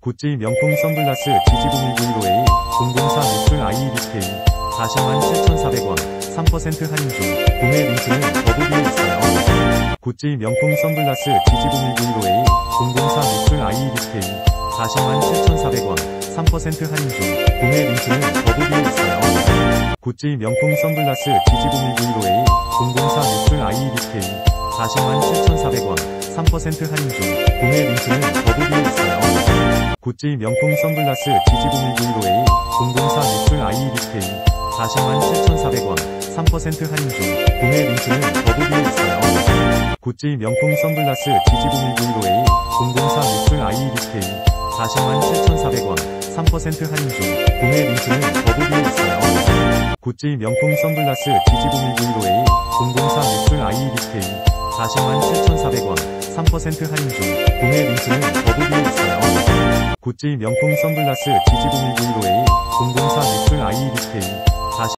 구찌 명품 선글라스 GG01V1A 004 매출 IEBK 407,400원 3% 할인 중 구매 링크는 더보기에 있어요. 구찌 명품 선글라스 GG01V1A 004 매출 IEBK 407,400원 3% 할인 중 구매 링크는 더보기에 있어요. 구찌 명품 선글라스 GG01V1A 004 매출 IEBK 407,400원 3% 할인 중 구매 링크는 더보기에 있어요. 구찌 명품 선글라스 GG01V1A 004 매출 IEBK 407,400원 3% 할인 중 구매 링크는 더보기에 있어요. 구찌 명품 선글라스 GG01V1A 004 매출 IEBK 407,400원 3% 할인 중 구매 링크는 더보기에 있어요. 구찌 명품 선글라스 GG01V1A 004 매출 IEBK 407,400원 3% 할인 중 구매 링크는 더보기에 있어요. 구찌 명품 선글라스 GG01V1A 004 매출 IEBK